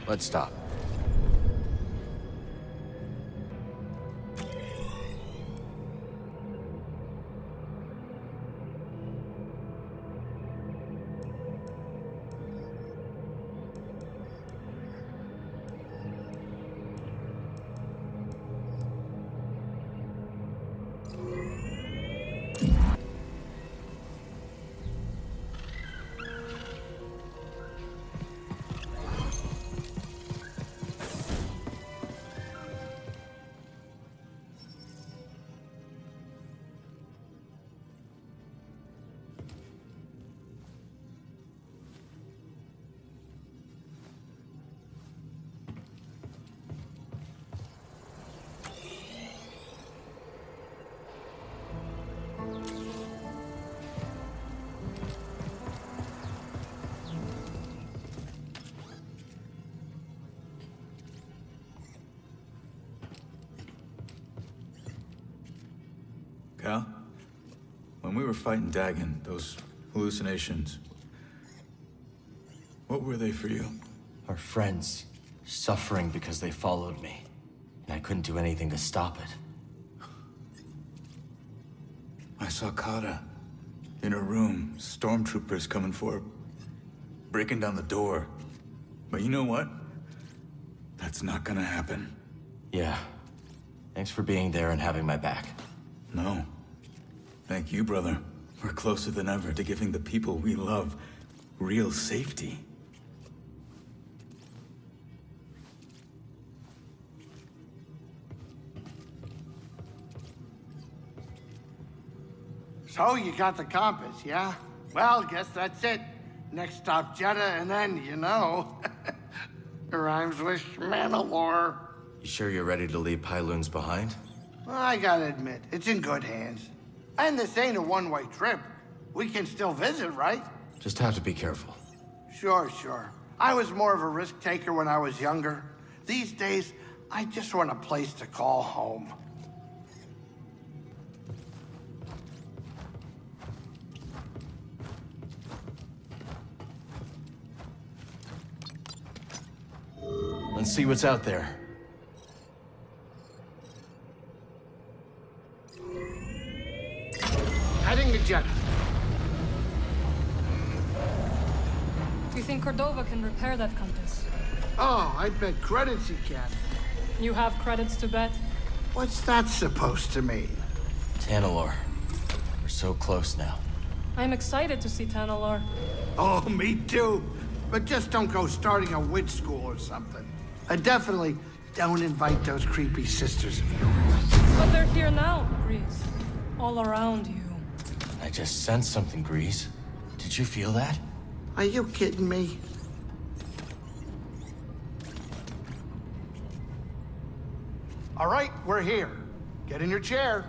Let's stop. Cal? When we were fighting Dagon, those hallucinations, what were they for you? Our friends, suffering because they followed me. And I couldn't do anything to stop it. I saw Kata. In her room, stormtroopers coming for her, breaking down the door. But you know what? That's not gonna happen. Yeah. Thanks for being there and having my back. No. Thank you, brother. We're closer than ever to giving the people we love real safety. So you got the compass, yeah? Well, guess that's it. Next stop Jeddah, and then, you know, it rhymes with Mandalore. You sure you're ready to leave Pyloons behind? Well, I gotta admit, it's in good hands. And this ain't a one-way trip. We can still visit, right? Just have to be careful. Sure, sure. I was more of a risk taker when I was younger. These days, I just want a place to call home. Let's see what's out there. Heading to Jeddah. Do you think Cordova can repair that compass? Oh, I bet credits he can. You have credits to bet? What's that supposed to mean? Tanalorr. We're so close now. I'm excited to see Tanalorr. Oh, me too. But just don't go starting a witch school or something. And definitely don't invite those creepy sisters of yours. But they're here now, Grease. All around you. I just sensed something, Grease. Did you feel that? Are you kidding me? All right, we're here. Get in your chair.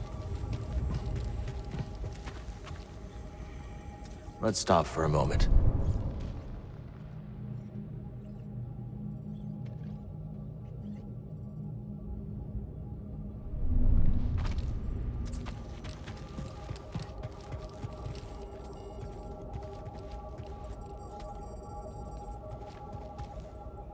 Let's stop for a moment.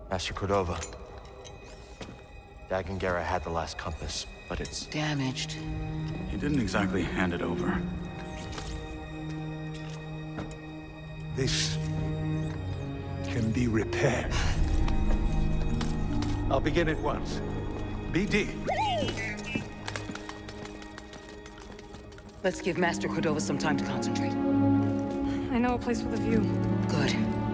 Master Cordova. Dagongera had the last compass, but it's damaged. He didn't exactly hand it over. This can be repaired. I'll begin at once. BD. Let's give Master Cordova some time to concentrate. I know a place with a view. Good.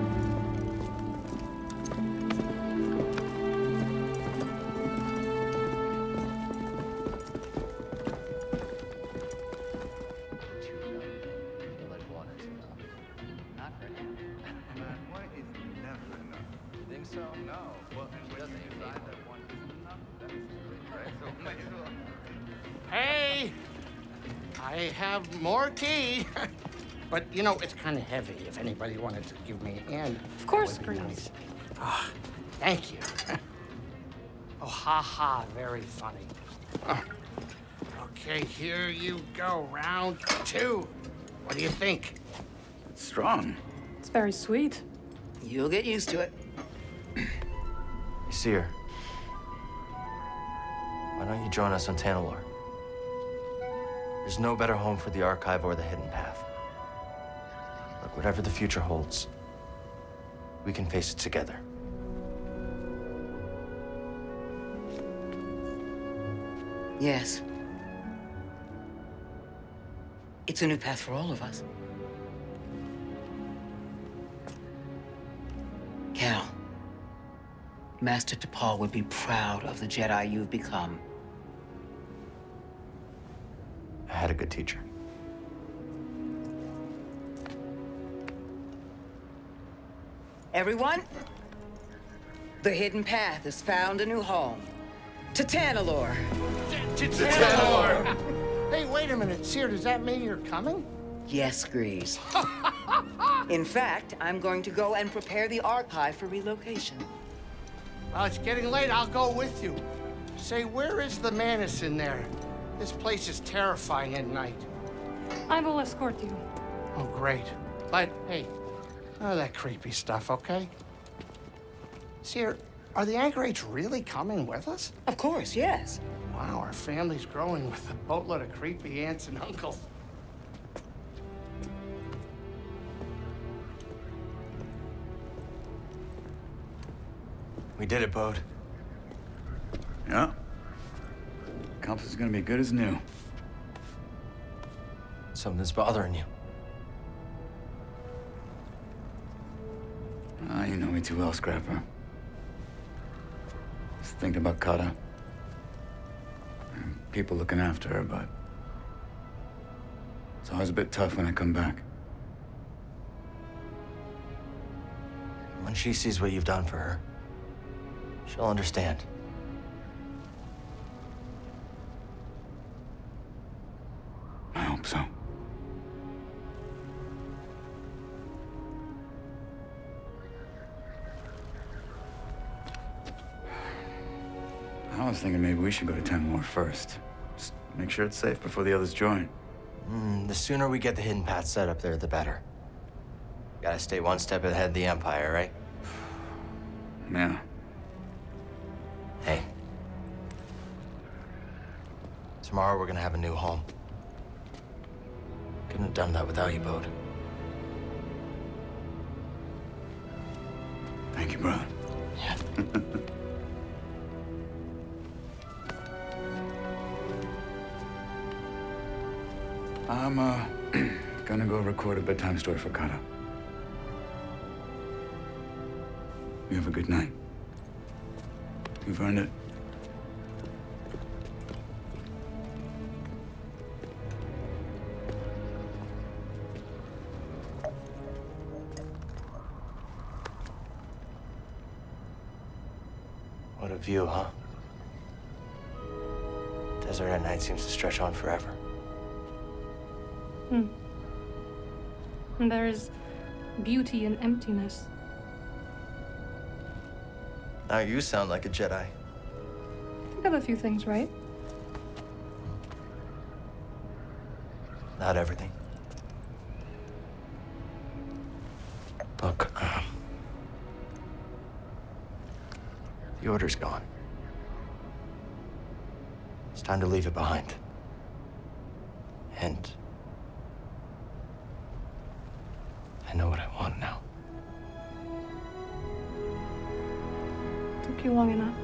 Hey! I have more tea. But, you know, it's kind of heavy. If anybody wanted to give me a hand. Of course, that would be Grease. nice. Ah, thank you. Oh, ha ha, very funny. Okay, here you go, round 2. What do you think? It's strong. It's very sweet. You'll get used to it. You see her. Why don't you join us on Tanalorr? There's no better home for the Archive or the Hidden Path. Look, whatever the future holds, we can face it together. Yes. It's a new path for all of us. Cal, Master T'Pol would be proud of the Jedi you've become. I had a good teacher. Everyone, the Hidden Path has found a new home. To Tanalorr. Tanalorr! Hey, wait a minute. Seer, does that mean you're coming? Yes, Grease. In fact, I'm going to go and prepare the Archive for relocation. Well, it's getting late. I'll go with you. Say, where is the Manus in there? This place is terrifying at night. I will escort you. Oh, great. But, hey, none of that creepy stuff, okay? Seer, are the Anchorites really coming with us? Of course, yes. Wow, our family's growing with a boatload of creepy aunts and uncles. We did it, Bode. Yeah. Compass is gonna be good as new. Something's bothering you. Ah, you know me too well, Scrapper. Just thinking about Kata. And people looking after her, but it's always a bit tough when I come back. When she sees what you've done for her, she'll understand. I hope so. I was thinking maybe we should go to Tanalorr first. Just make sure it's safe before the others join. The sooner we get the Hidden Path set up there, the better. Gotta stay one step ahead of the Empire, right? Yeah. Hey. Tomorrow we're gonna have a new home. Couldn't have done that without you, Bode. Thank you, brother. Yeah. I'm, gonna go record a bedtime story for Kata. You have a good night. You've earned it. What a view, huh? Desert at night seems to stretch on forever. And there is beauty in emptiness. Now you sound like a Jedi. You got a few things right. Not everything. Look, The Order's gone. It's time to leave it behind. And I know what I want now. Took you long enough.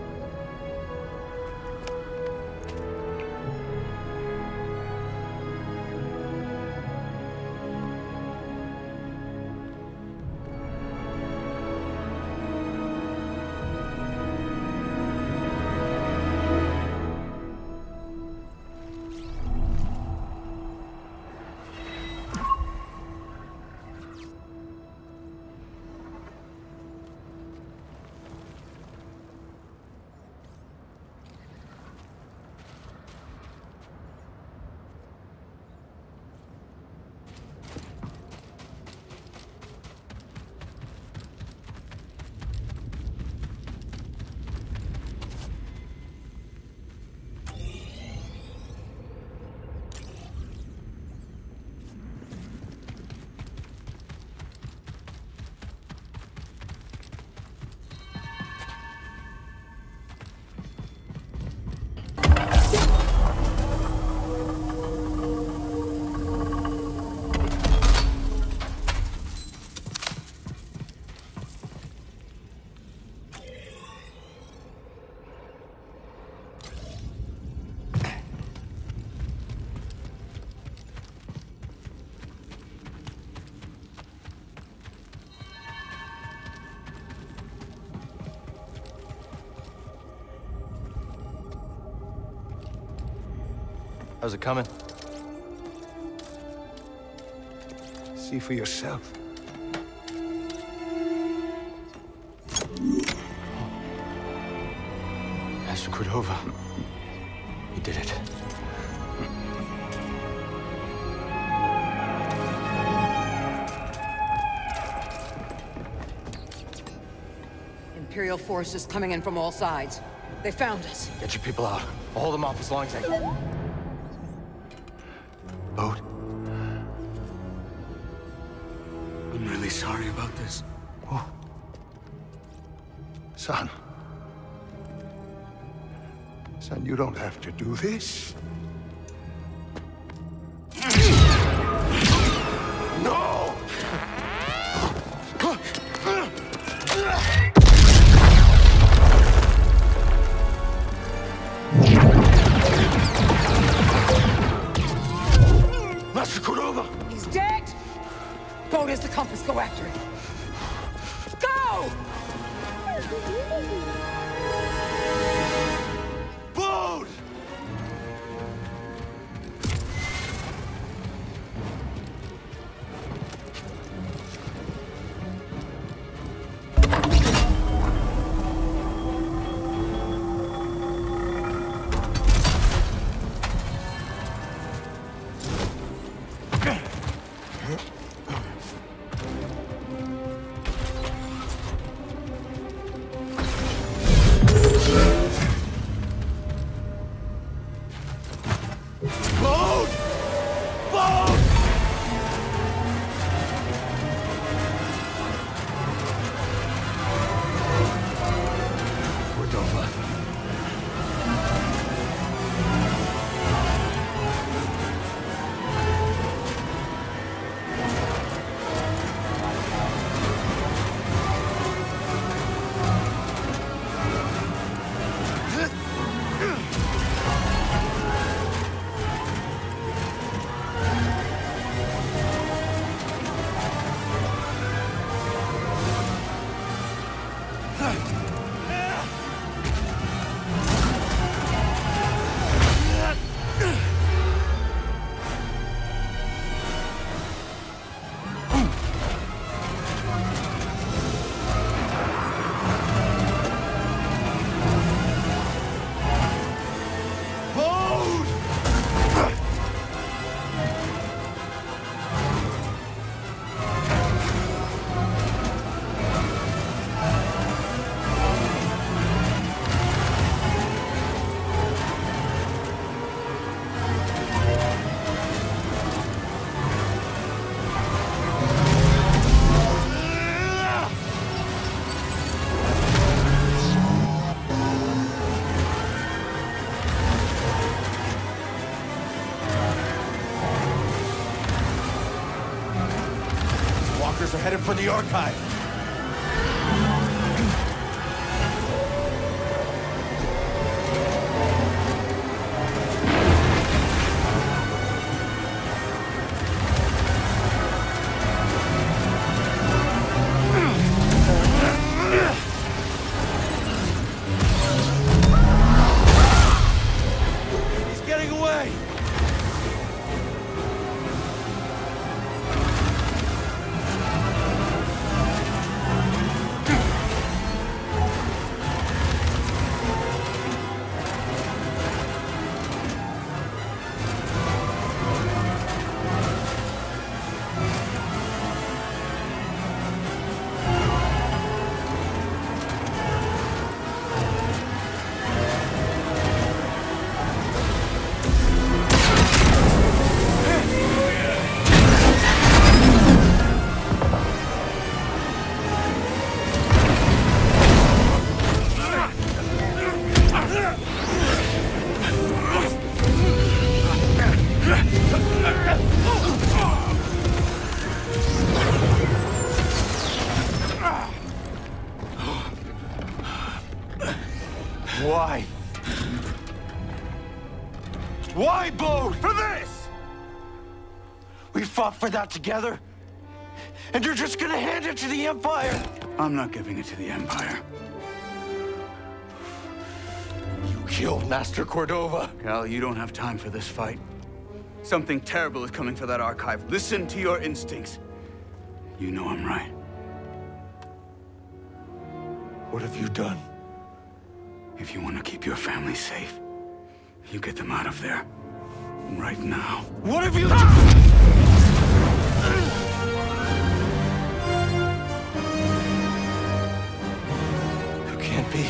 How's it coming? See for yourself. Master Cordova. He did it. Imperial forces coming in from all sides. They found us. Get your people out. I'll hold them off as long as I can. Boat? I'm really sorry about this. Oh. Son. Son, you don't have to do this. No! Master Cordova! He's dead! Boat has the compass. Go after it. Go! Boat! Walkers are headed for the archive. He's getting away! Why? Why, Bode? For this! We fought for that together, and you're just gonna hand it to the Empire? I'm not giving it to the Empire. You killed Master Cordova. Cal, you don't have time for this fight. Something terrible is coming for that archive. Listen to your instincts. You know I'm right. What have you done? If you want to keep your family safe, you get them out of there. Right now. What have you done? You can't be.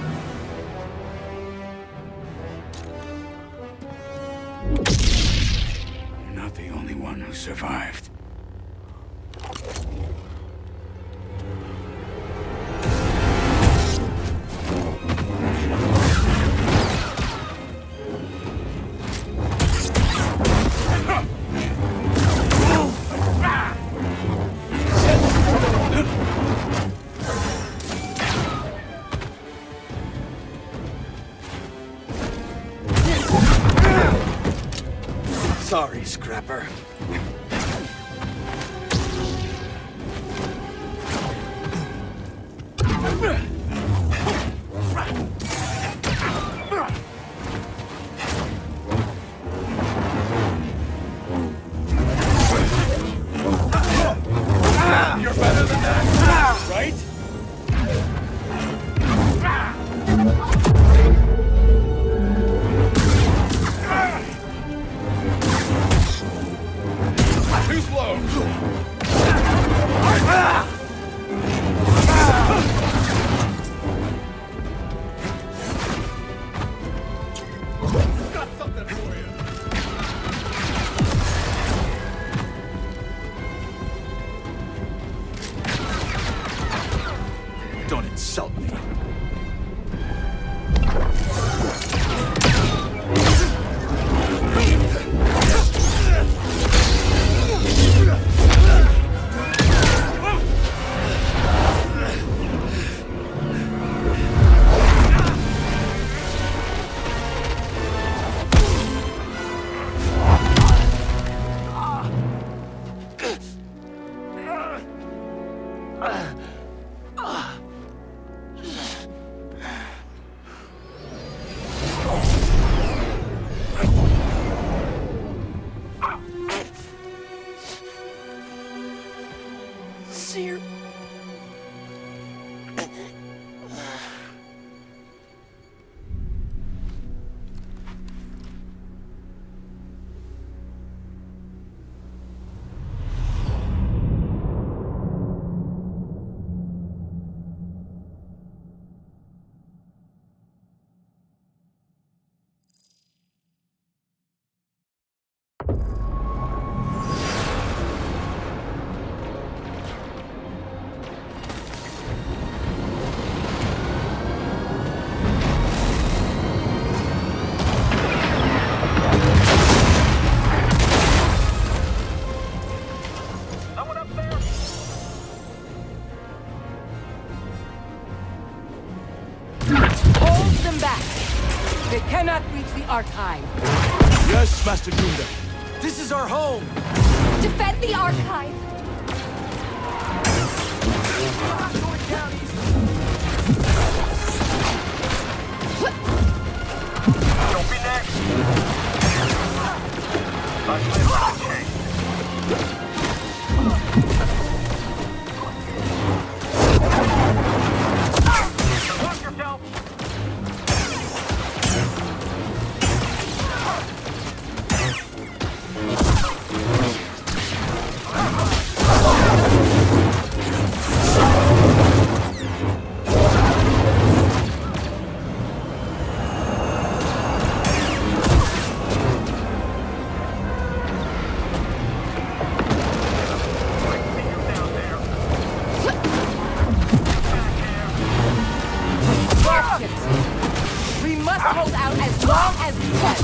You're not the only one who survived. Sorry, Scrapper. You're better than that, right? Too slow. Got something for you. Don't insult me. cannot reach the archive. Yes, Master Gunda. This is our home! Defend the archive! Don't be next. Watch yourself. We must hold out as long as we can.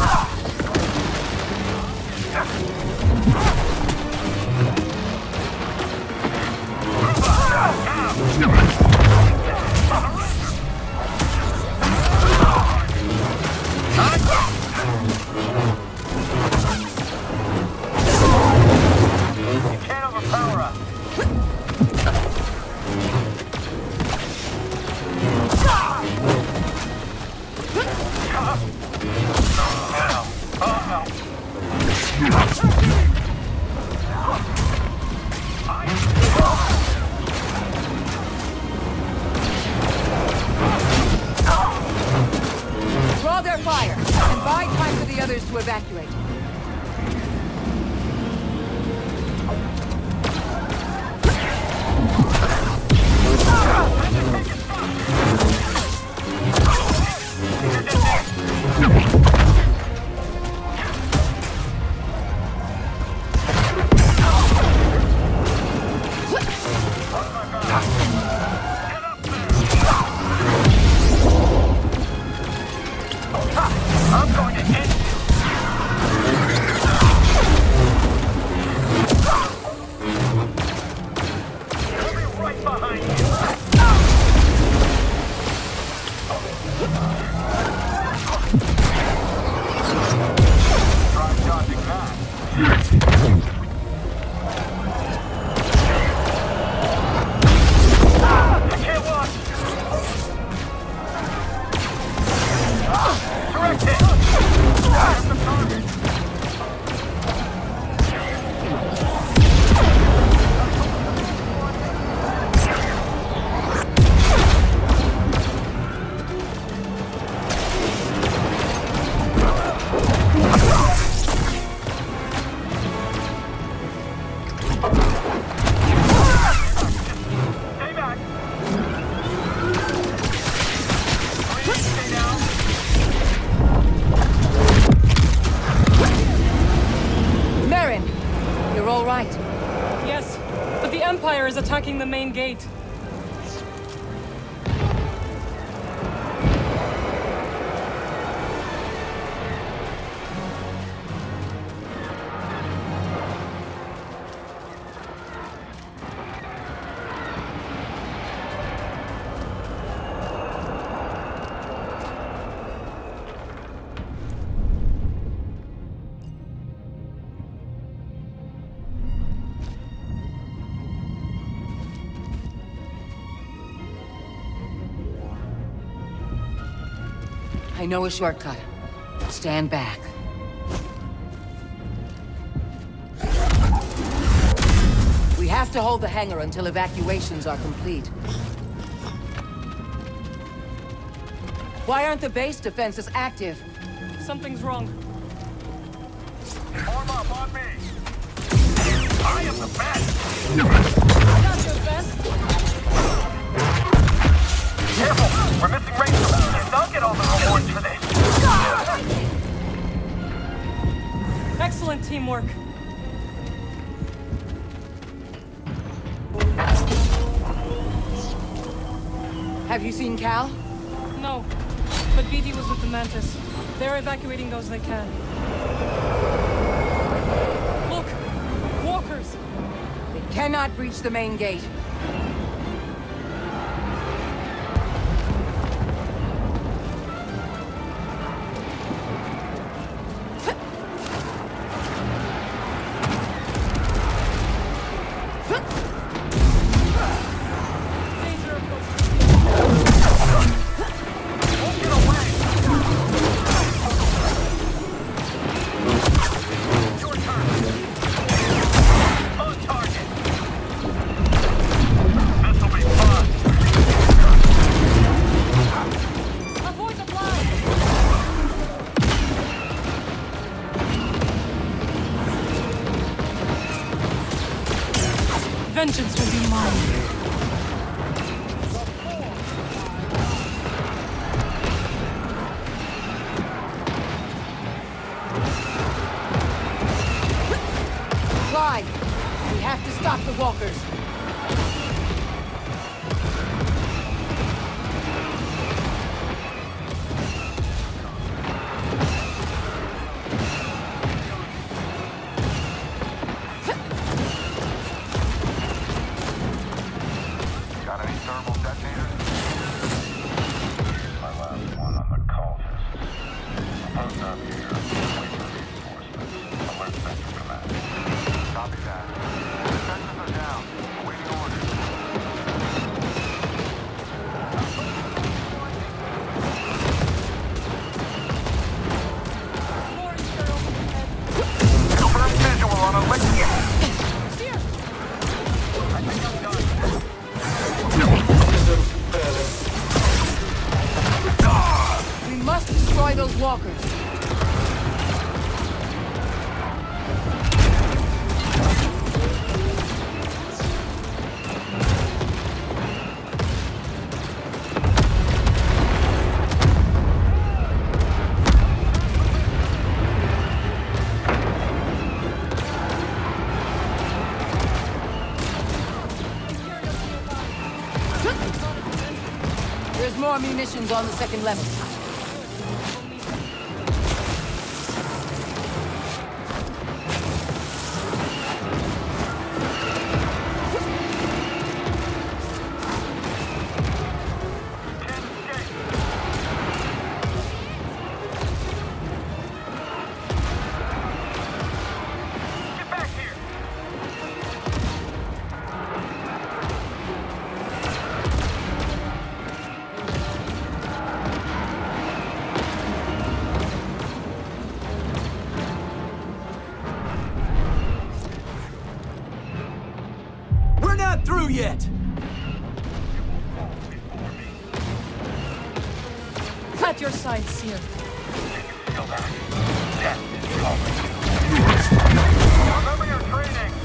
You can't overpower us. Draw their fire and buy time for the others to evacuate. I'm going to end you. We'll be right behind you. Try dodging that. I can't watch. Direct hit. Grab the target. Stay back. Please stay down. Merrin, you're all right. Yes, but the Empire is attacking the main gate. I know a shortcut. Stand back. We have to hold the hangar until evacuations are complete. Why aren't the base defenses active? Something's wrong. Form up on me. I am the best. Not the best. Careful, we're missing Rachel. And I'll get all the rewards for this. Excellent teamwork. Have you seen Cal? No, but BD was with the Mantis. They're evacuating those they can. Look! Walkers! They cannot breach the main gate. Vengeance will be mine. Clyde, we have to stop the walkers. Those walkers. There's more munitions on the second level. Through yet! Cut your sights here. Remember your training!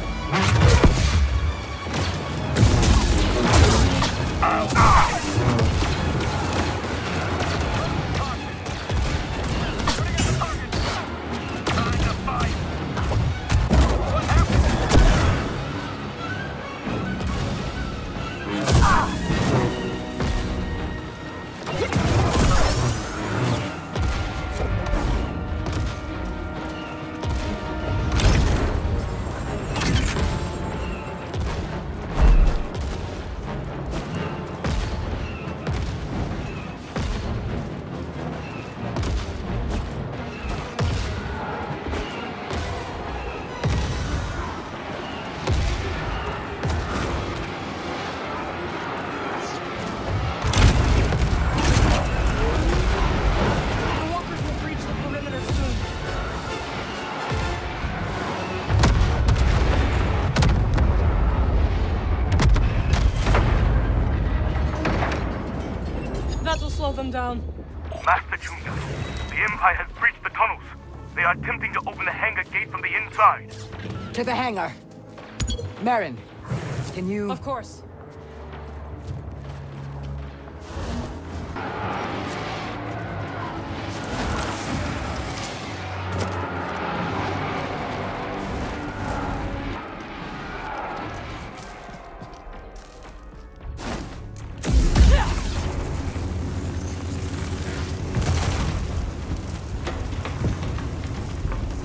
Slow them down. Master Junior, the Empire has breached the tunnels. They are attempting to open the hangar gate from the inside. To the hangar. Marin, can you... Of course.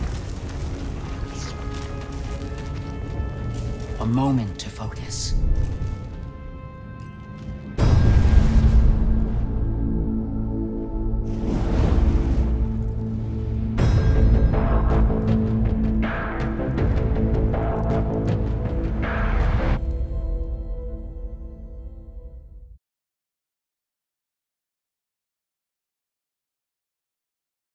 A moment to focus.